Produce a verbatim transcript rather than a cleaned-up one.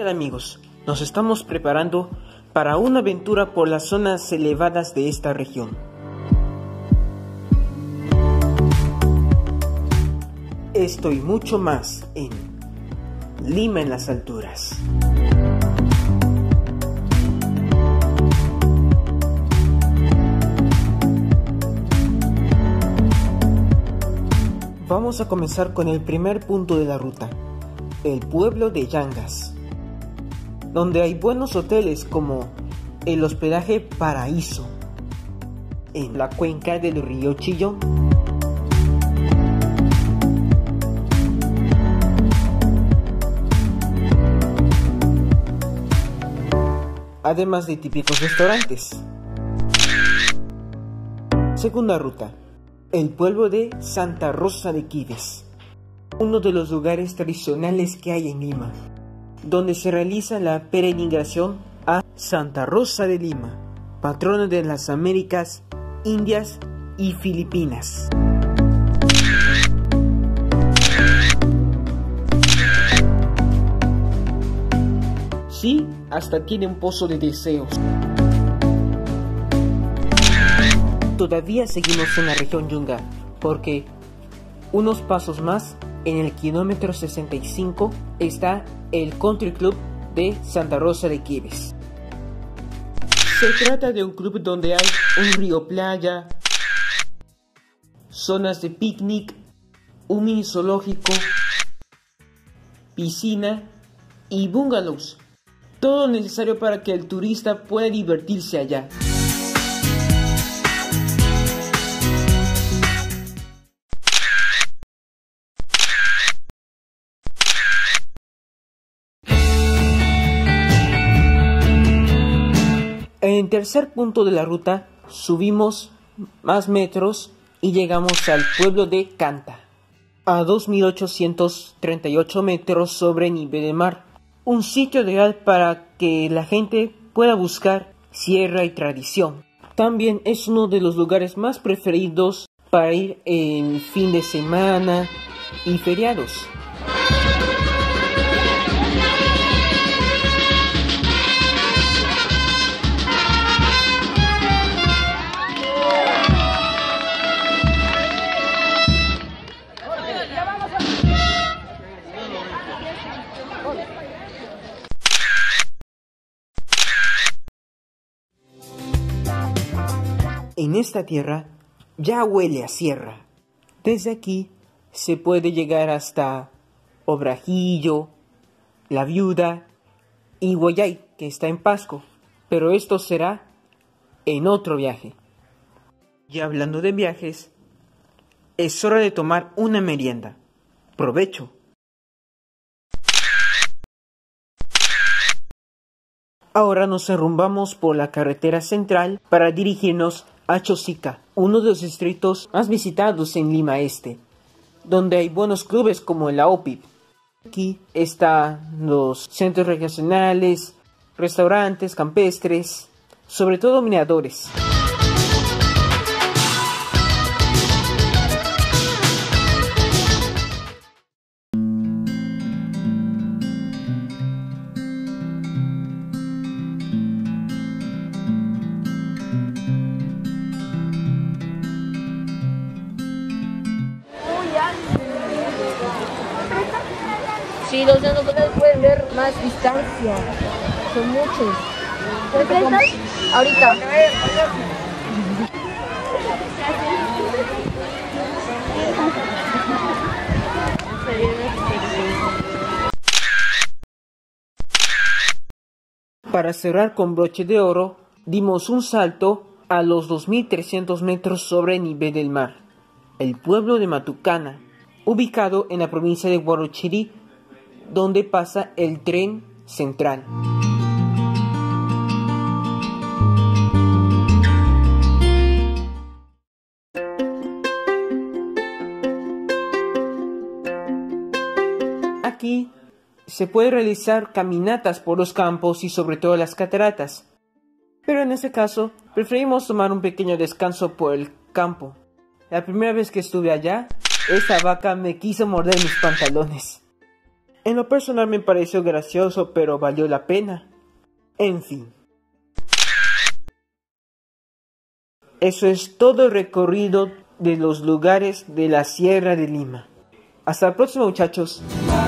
tal amigos? Nos estamos preparando para una aventura por las zonas elevadas de esta región. Esto y mucho más en Lima en las alturas. Vamos a comenzar con el primer punto de la ruta, el pueblo de Yangas, donde hay buenos hoteles como el hospedaje Paraíso, en la cuenca del río Chillón. Además de típicos restaurantes. Segunda ruta, el pueblo de Santa Rosa de Quibes, uno de los lugares tradicionales que hay en Lima, donde se realiza la peregrinación a Santa Rosa de Lima, patrona de las Américas, Indias y Filipinas. Sí, hasta tiene un pozo de deseos. Todavía seguimos en la región Yunga, porque unos pasos más, en el kilómetro sesenta y cinco, está el Country Club de Santa Rosa de Quibes. Se trata de un club donde hay un río playa, zonas de picnic, un mini zoológico, piscina y bungalows. Todo lo necesario para que el turista pueda divertirse allá. En el tercer punto de la ruta subimos más metros y llegamos al pueblo de Canta, a dos mil ochocientos treinta y ocho metros sobre nivel del mar. Un sitio ideal para que la gente pueda buscar sierra y tradición. También es uno de los lugares más preferidos para ir en fin de semana y feriados. En esta tierra ya huele a sierra. Desde aquí se puede llegar hasta Obrajillo, La Viuda y Guayay, que está en Pasco, pero esto será en otro viaje. Y hablando de viajes, es hora de tomar una merienda. ¡Provecho! Ahora nos derrumbamos por la carretera central para dirigirnos a Chosica, uno de los distritos más visitados en Lima Este, donde hay buenos clubes como la O P I P. Aquí están los centros recreacionales, restaurantes campestres, sobre todo miradores. Sí, los ángeles pueden ver más distancia. Son muchos. ¿Te prestas? Ahorita. Para cerrar con broche de oro, dimos un salto a los dos mil trescientos metros sobre el nivel del mar. El pueblo de Matucana, ubicado en la provincia de Huarochirí, donde pasa el tren central. Aquí se puede realizar caminatas por los campos y sobre todo las cataratas, pero en este caso preferimos tomar un pequeño descanso por el campo. La primera vez que estuve allá, esa vaca me quiso morder mis pantalones. En lo personal me pareció gracioso, pero valió la pena. En fin. Eso es todo el recorrido de los lugares de la Sierra de Lima. Hasta la próxima, muchachos.